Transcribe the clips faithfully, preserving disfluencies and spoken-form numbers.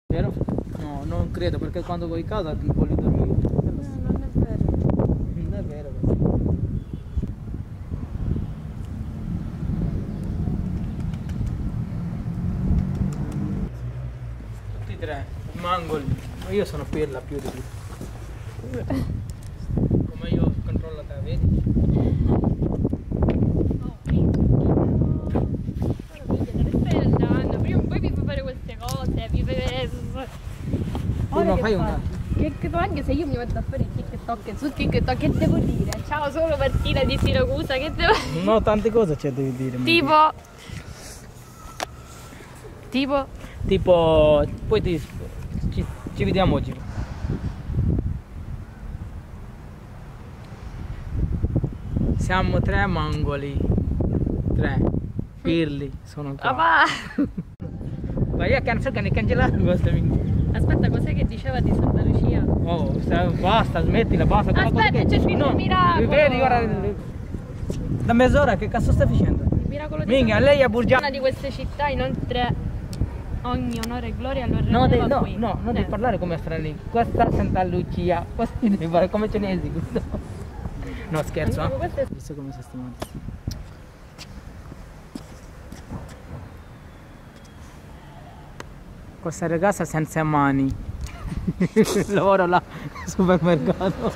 Vero? No, non credo, perché quando vuoi casa ti voglio dormire. No, non è vero. Non è vero. Tutti e tre, mangoli. Ma io sono pirla più di tutti. Come io controllo te, vedi? Poi vi fai fare queste cose, vi fai... Tu non fai una. Che, che anche se io mi metto a fare il TikTok su TikTok, che devo dire? Ciao, sono Martina di Siracusa, che devo dire? No, tante cose c'è devi dire. Tipo... Tipo... Tipo, poi ti, ci, ci vediamo oggi. Siamo tre mangoli. Tre. Pirli, sono qua. Papà! Ma io cancel che ne cancellare questo. Aspetta, cos'è che diceva di Santa Lucia? Oh, basta, smettila, basta. Aspetta, c'è scritto il miracolo! Vedi ora, da mezz'ora che cazzo stai facendo? Il miracolo di Minchia, lei è burgiana. una di queste città, inoltre ogni onore e gloria lo No, rendeva no, qui. no, non Eh. devi parlare come stranieri. Questa è Santa Lucia, questa devi fare come cinesi. No, scherzo, Anche eh? questo è- Visto come sei stimato. Questa ragazza senza mani. Lavora là al supermercato.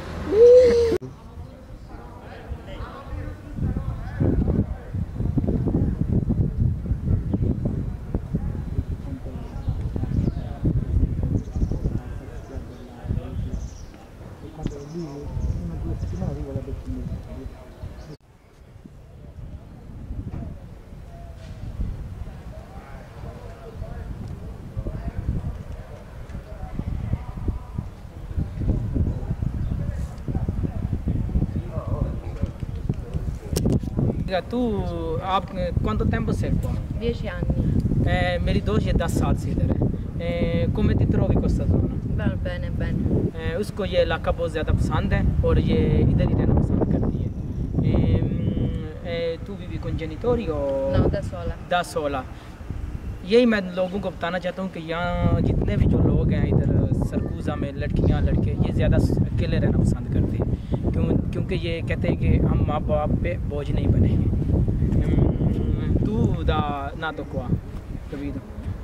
Tu आप- quanto tempo sei qua? Dieci anni. Eh, मेरी è da Salsi इधर है. Eh, come ti trovi questa zona? Bene, bene, bene. Eh, उसको ये इलाका बहुत ज़्यादा पसंद है और ये इधर ही रहना पसंद करती है. Ehm, eh, tu vivi con genitori o No, da sola. da sola? यही मैं लोगों को बताना चाहता हूँ कि यहाँ जितने भी जो लोग हैं इधर सरगुजा में लड़कियाँ लड़के ये ज़्यादा अकेले रहना पसंद करते हैं क्यों क्योंकि ये कहते हैं कि हम माँ बाप पे बोझ नहीं बने हैं. Ehm, tu da nato qua, capito?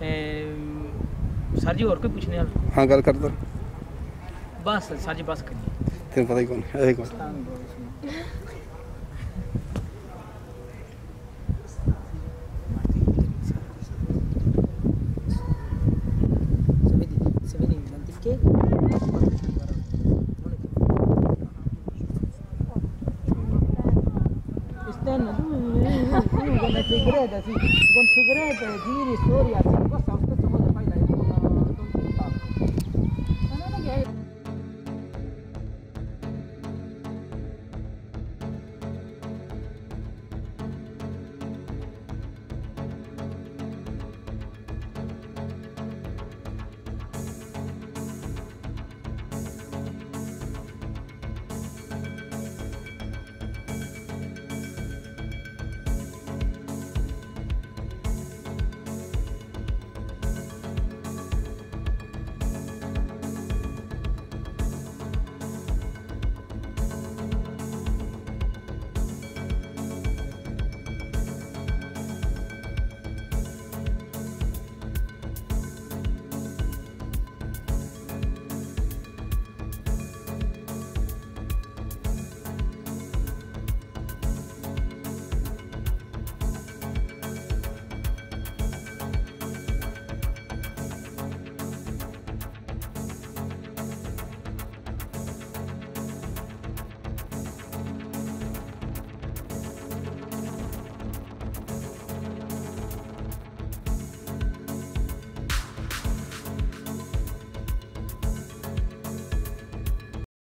Ehm, Sargi और कोई पूछने वाला? हाँ गल कर दो बस साजी बस करिए. तेन पता ही कौन है ऐसे कौन Se vedi l'antiché esterno tu con le segrete, sì, con segrete giri storia, sì,